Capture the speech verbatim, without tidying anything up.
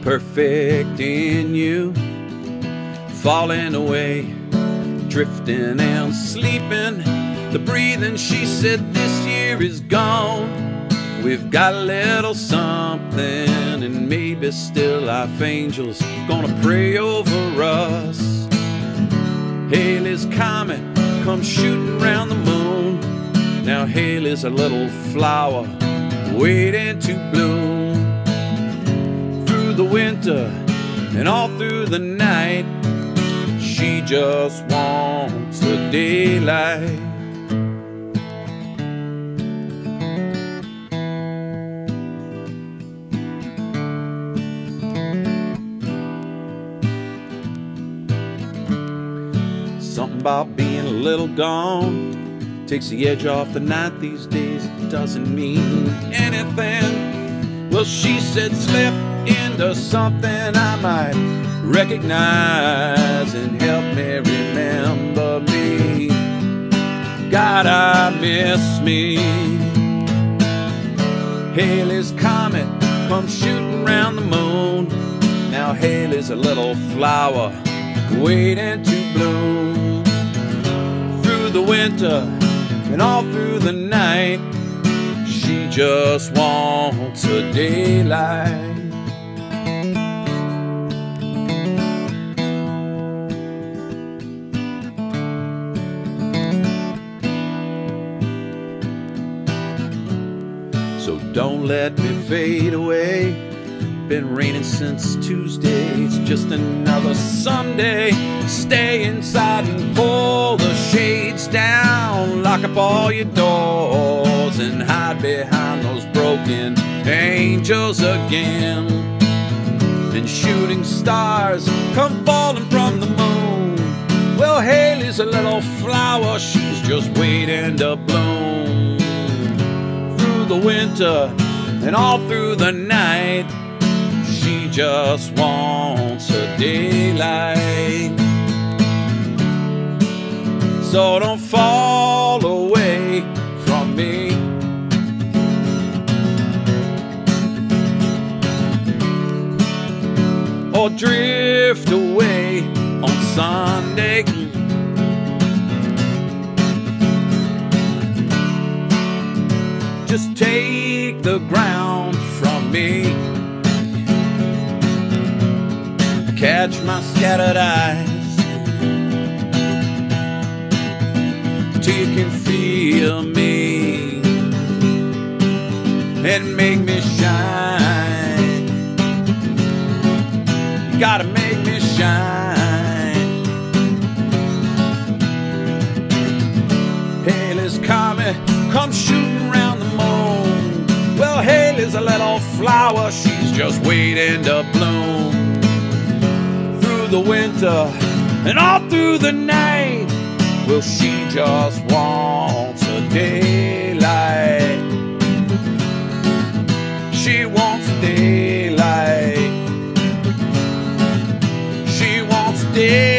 perfect in you, falling away, drifting and sleeping. The breathing, she said, this year is gone. We've got a little something, and maybe still our angels gonna pray over us. Haley's comet come shooting round the moon. Now Haley's a little flower waiting to bloom. Through the winter and all through the night, she just wants the daylight. Something about being a little gone takes the edge off the night these days. It doesn't mean anything. Well, she said, slip into something I might recognize and help me remember me. God, I miss me. Haley's comet comes shooting round the moon. Now Haley's a little flower waiting to bloom. Through the winter and all through the night, she just wants a daylight. So don't let me fade away. Been raining since Tuesday. It's just another Sunday. Stay inside and pull the shades down. Lock up all your doors and hide behind those broken angels again. And shooting stars come falling from the moon. Well, Haley's a little flower, she's just waiting to bloom. Through the winter and all through the night, she just wants a daylight. So don't fall away from me. Or drift away on Sunday. Just take the ground from me. Catch my scattered eyes till you can feel me and make me shine. You gotta make me shine. Haley's comet come shooting round the moon. Well, Haley's a little flower, she's just waiting to bloom. The winter and all through the night, well, she just wants a daylight. She wants daylight. She wants daylight.